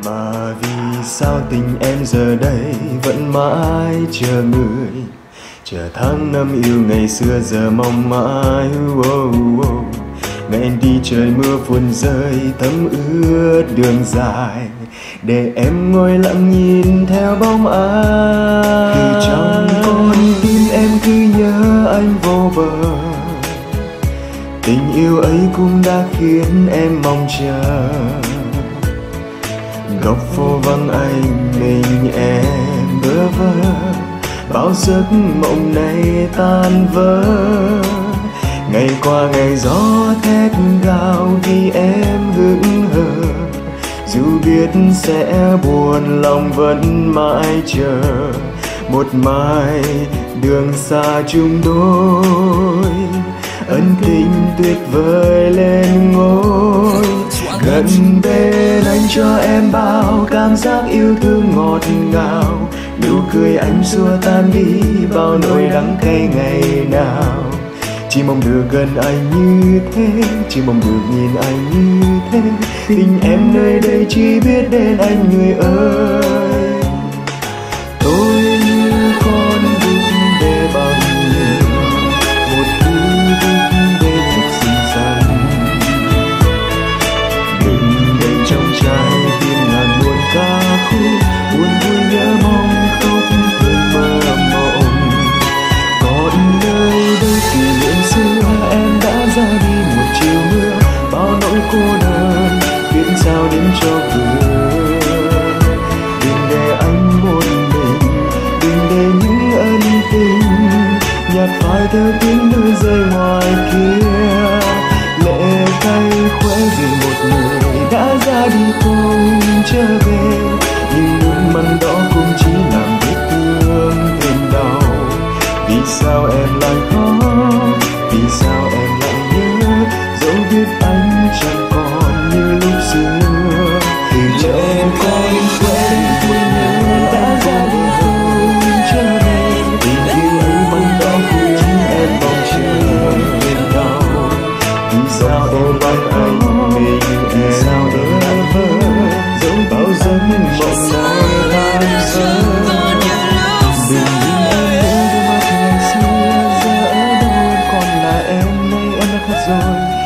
Mà vì sao tình em giờ đây vẫn mãi chờ người, chờ tháng năm yêu ngày xưa giờ mong mãi. Ngày đi trời mưa phùn rơi thấm ướt đường dài, để em ngồi lặng nhìn theo bóng ai. Từ trong con tim em cứ nhớ anh vô bờ, tình yêu ấy cũng đã khiến em mong chờ. Góc phố vắng anh mình em bơ vơ, bao giấc mộng này tan vỡ. Ngày qua ngày gió thét gào vì em hững hờ, dù biết sẽ buồn lòng vẫn mãi chờ. Một mai đường xa chung đôi, ân tình tuyệt vời lên ngôi. Gần bên anh cho em bao cảm giác yêu thương ngọt ngào, nụ cười anh xua tan đi bao nỗi đắng cay ngày nào. Chỉ mong được gần anh như thế, chỉ mong được nhìn anh như thế. Tình em nơi đây chỉ biết đến anh người ơi. Tôi như con búp bê bằng nhựa, một thứ búp bê thật xinh xắn. Đừng để trong trái tim ngàn muôn ca khúc, buồn vui nhớ mong khóc thương mơ mộng. Còn nơi đây kỷ niệm xưa em đã ra đi một chiều mưa, bao nỗi cô đơn biết sao đến cho vừa. Đừng để anh một mình, đừng để những ân tình nhạt phai theo tiếng mưa rơi ngoài kia. Lệ cay khóe vì một người đã ra đi không trở về, nhưng nước mắt đó cũng chỉ làm vết thương thêm đau. Vì sao em lại khóc, vì sao em lại nhớ, dẫu biết anh chẳng còn như lúc xưa. Từ lệ cay khóe vì người đã ra đi không trở về, tình yêu ấy vẫn đó khiến em mong chờ thêm đau. Vì sao em lại anh mình em sao em vỡ, dẫu bao giấc mộng này tan vỡ. Đừng nhìn em nữa với mắt ngày xưa, giờ ở đâu em còn là em, nay em đã khác rồi.